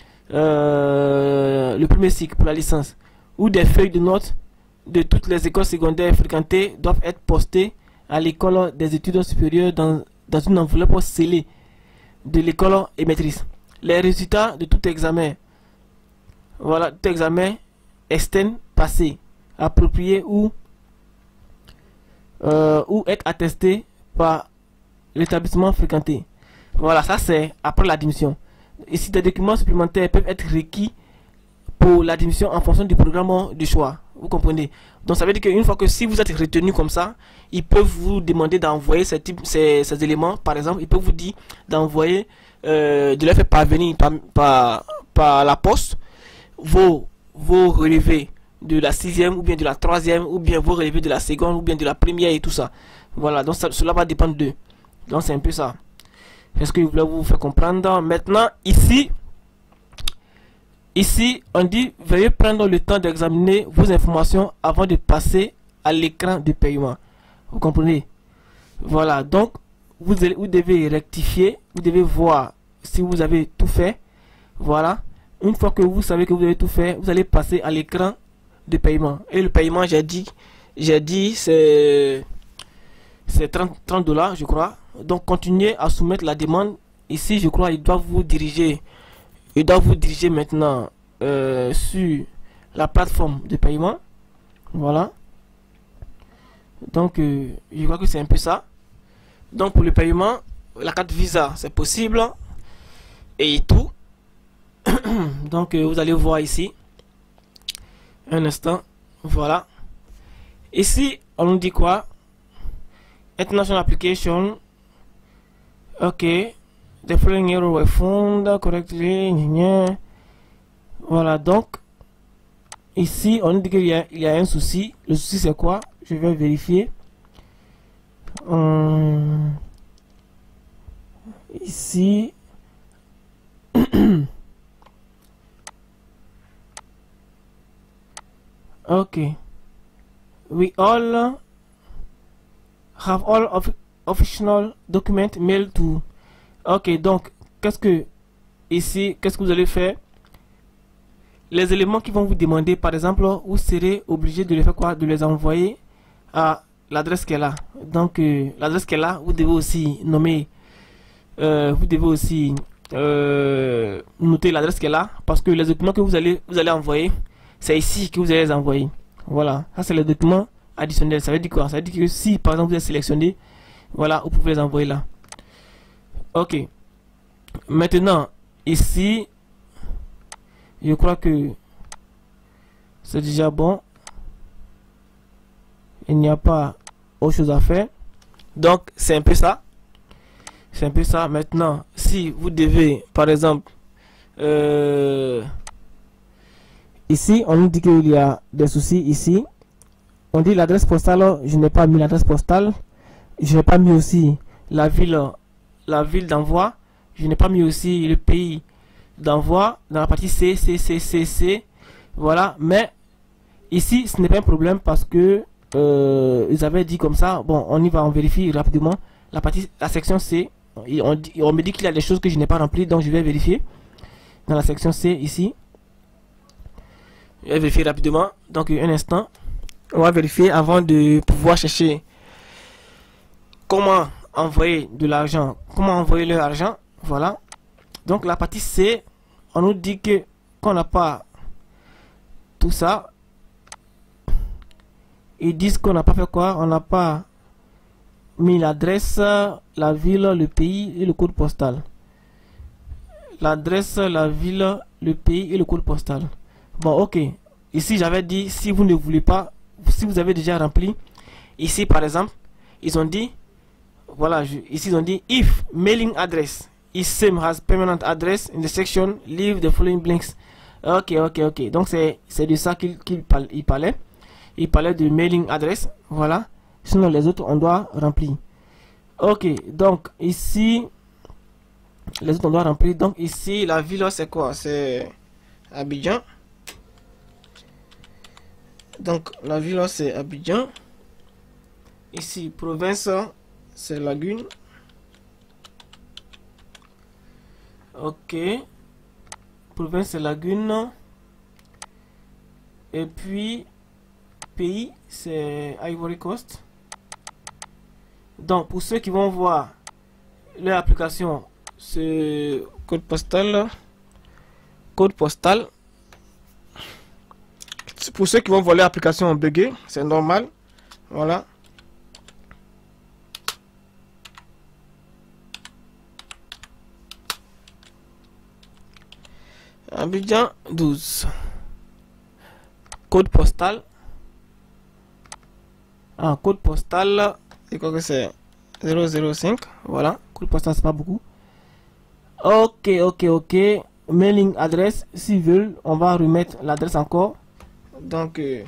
euh, le premier cycle, pour la licence, ou des feuilles de notes de toutes les écoles secondaires fréquentées doivent être postées à l'école des études supérieures dans, dans une enveloppe scellée de l'école émettrice. Les résultats de tout examen, voilà, tout examen externe passé, approprié ou euh, ou être attesté par l'établissement fréquenté. Voilà, ça c'est après l'admission. Ici, des documents supplémentaires peuvent être requis pour l'admission en fonction du programme de choix. Vous comprenez? Donc ça veut dire qu'une fois que si vous êtes retenu comme ça, ils peuvent vous demander d'envoyer ces, types, ces, ces éléments. Par exemple, ils peuvent vous dire d'envoyer, euh, de les faire parvenir par, par, par la poste vos, vos relevés de la sixième ou bien de la troisième ou bien vos relevés de la seconde ou bien de la première et tout ça. Voilà, donc ça, cela va dépendre d'eux. Donc c'est un peu ça. C'est ce que je voulais vous faire comprendre. Maintenant, ici, ici, on dit veuillez prendre le temps d'examiner vos informations avant de passer à l'écran de paiement. Vous comprenez? Voilà, donc vous, allez, vous devez rectifier, vous devez voir si vous avez tout fait. Voilà, une fois que vous savez que vous avez tout fait, vous allez passer à l'écran de paiement. Et le paiement, j'ai dit, j'ai dit, c'est c'est trente dollars, je crois. Donc continuez à soumettre la demande. Ici, je crois, il doit vous diriger, il doit vous diriger maintenant euh, sur la plateforme de paiement. Voilà. Donc, euh, je crois que c'est un peu ça. Donc, pour le paiement, la carte Visa, c'est possible. Et tout. Donc, euh, vous allez voir ici. Un instant. Voilà. Ici, on nous dit quoi? International application. Ok. The following error were found correctly. Voilà, donc ici on dit qu'il y a, il y a un souci. Le souci c'est quoi? Je vais vérifier. Hum, ici ok. We all have all of official document mailed to. Ok, donc qu'est-ce que ici, qu'est-ce que vous allez faire? Les éléments qui vont vous demander, par exemple, vous serez obligé de les faire quoi? De les envoyer à l'adresse qu'elle a. Donc euh, l'adresse qu'elle a, vous devez aussi nommer, euh, vous devez aussi euh, noter l'adresse qu'elle a, parce que les documents que vous allez vous allez envoyer, c'est ici que vous allez les envoyer. Voilà, ça c'est les documents additionnels. Ça veut dire quoi? Ça veut dire que si par exemple vous êtes sélectionné, voilà, vous pouvez les envoyer là. Ok. Maintenant, ici, je crois que c'est déjà bon. il n'y a pas autre chose à faire. Donc c'est un peu ça. C'est un peu ça. Maintenant, si vous devez, par exemple, euh, ici, on nous dit qu'il y a des soucis ici. On dit l'adresse postale, je n'ai pas mis l'adresse postale. Je n'ai pas mis aussi la ville, la ville d'envoi. Je n'ai pas mis aussi le pays d'envoi dans la partie C, C, C, C, C. Voilà. Mais ici, ce n'est pas un problème parce que euh, ils avaient dit comme ça. Bon, on y va, on vérifie rapidement. La partie, la section C. On, on me dit qu'il y a des choses que je n'ai pas remplies, donc je vais vérifier dans la section C ici. Je vais vérifier rapidement. Donc un instant, on va vérifier avant de pouvoir chercher comment envoyer de l'argent, comment envoyer leur argent. Voilà. Donc la partie C, on nous dit que qu'on n'a pas tout ça. Ils disent qu'on n'a pas fait quoi? On n'a pas mis l'adresse, la ville, le pays et le code postal. L'adresse, la ville, le pays et le code postal. Bon, ok. Ici, j'avais dit, si vous ne voulez pas, si vous avez déjà rempli, ici par exemple, ils ont dit, voilà, je, ici ils ont dit, if mailing address is same as permanent address in the section, leave the following blanks. Ok, ok, ok. Donc c'est de ça qu'il qu'il parle, il parlait. Il parlait de mailing address, voilà. Sinon les autres on doit remplir. Ok, donc ici les autres on doit remplir. Donc ici la ville c'est quoi? C'est Abidjan. Donc la ville c'est Abidjan. Ici province c'est Lagune. Ok, province c'est Lagune. Et puis pays c'est Ivory Coast. Donc pour ceux qui vont voir leur application, ce code postal, code postal. Pour ceux qui vont voir leur application buggée, c'est normal. Voilà. Abidjan douze. Code postal. Ah, code postal. C'est quoi que c'est? zéro zéro cinq. Voilà. Code postal, c'est pas beaucoup. Ok, ok, ok. Mailing adresse. S'ils veulent, on va remettre l'adresse encore. Donc, euh,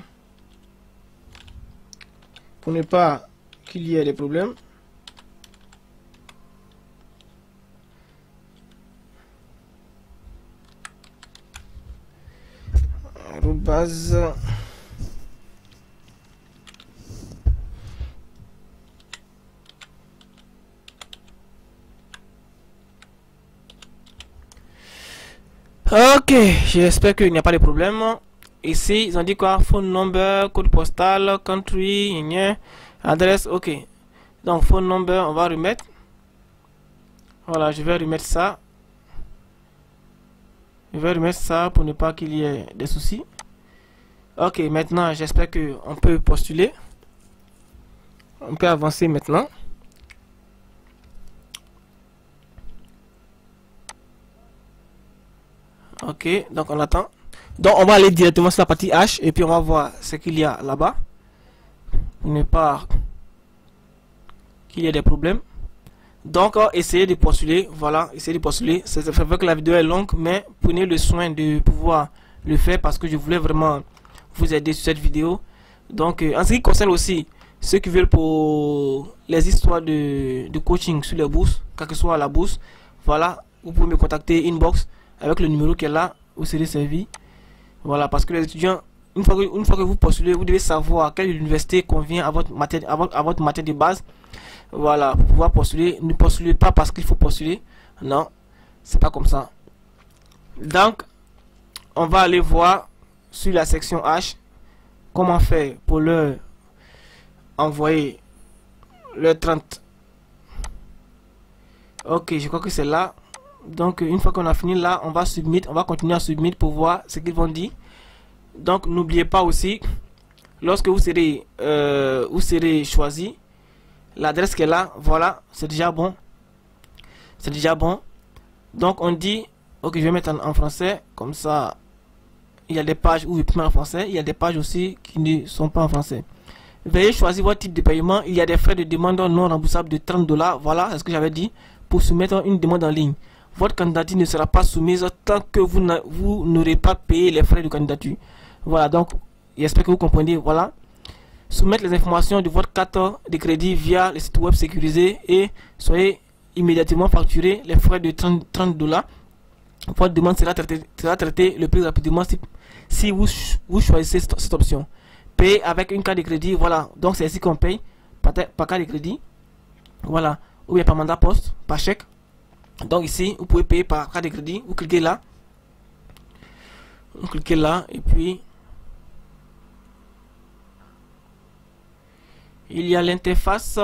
pour ne pas qu'il y ait des problèmes. Arrobase. Ok, j'espère qu'il n'y a pas de problème. Ici, ils ont dit quoi? Phone number, code postal, country, adresse, ok. Donc, phone number, on va remettre. Voilà, je vais remettre ça. Je vais remettre ça pour ne pas qu'il y ait des soucis. Ok, maintenant, j'espère qu'on peut postuler. On peut avancer maintenant. Ok, donc on attend. Donc on va aller directement sur la partie H et puis on va voir ce qu'il y a là-bas. Pour ne pas qu'il y ait des problèmes. Donc essayez de postuler. Voilà, essayez de postuler. C'est vrai que la vidéo est longue, mais prenez le soin de pouvoir le faire parce que je voulais vraiment vous aider sur cette vidéo. Donc euh, en ce qui concerne aussi ceux qui veulent pour les histoires de, de coaching sur les bourses, quelle que soit la bourse, voilà, vous pouvez me contacter inbox avec le numéro qui est là, vous serez servi. Voilà, parce que les étudiants, une fois que, une fois que vous postulez, vous devez savoir quelle université convient à votre matière, à votre, à votre matière de base. Voilà, pour pouvoir postuler. Ne postulez pas parce qu'il faut postuler. Non, c'est pas comme ça. Donc, on va aller voir sur la section H comment faire pour leur envoyer le trente. Ok, je crois que c'est là. Donc une fois qu'on a fini là, on va submit, on va continuer à submit pour voir ce qu'ils vont dire. Donc n'oubliez pas aussi, lorsque vous serez euh, vous serez choisi, l'adresse qui est là, voilà, c'est déjà bon. C'est déjà bon. Donc on dit, ok, je vais mettre en, en français, comme ça il y a des pages où il peut mettre en français, il y a des pages aussi qui ne sont pas en français. Veuillez choisir votre type de paiement. Il y a des frais de demande non remboursables de trente dollars. Voilà, c'est ce que j'avais dit. Pour soumettre une demande en ligne, votre candidature ne sera pas soumise tant que vous n'aurez pas payé les frais de candidature. Voilà, donc j'espère que vous comprenez. Voilà, soumettre les informations de votre carte de crédit via le site web sécurisé et soyez immédiatement facturé les frais de trente dollars. Votre demande sera traitée, sera traitée le plus rapidement si, si vous, vous choisissez cette, cette option. Payer avec une carte de crédit, voilà, donc c'est ainsi qu'on paye par, par carte de crédit, voilà, ou bien par mandat poste, par chèque. Donc ici, vous pouvez payer par carte de crédit, vous cliquez là, vous cliquez là, et puis il y a l'interface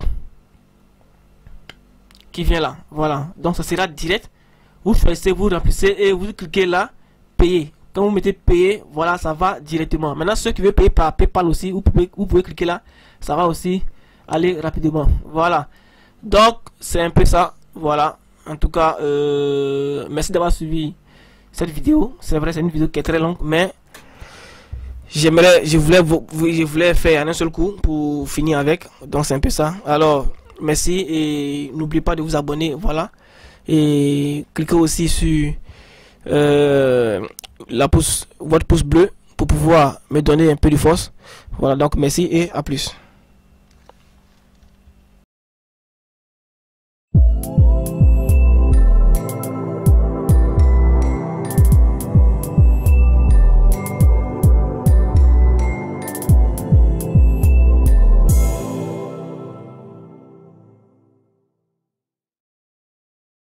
qui vient là, voilà, donc ça sera direct. Vous choisissez, vous remplissez et vous cliquez là, payer. Quand vous mettez payer, voilà, ça va directement. Maintenant, ceux qui veulent payer par PayPal aussi, vous pouvez, vous pouvez cliquer là, ça va aussi aller rapidement. Voilà. Donc, c'est un peu ça. Voilà. En tout cas, euh, merci d'avoir suivi cette vidéo. C'est vrai, c'est une vidéo qui est très longue, mais j'aimerais, je voulais, je voulais faire en un seul coup pour finir avec. Donc, c'est un peu ça. Alors, merci et n'oubliez pas de vous abonner. Voilà. Et cliquez aussi sur euh, la pouce, votre pouce bleu pour pouvoir me donner un peu de force. Voilà, donc merci et à plus.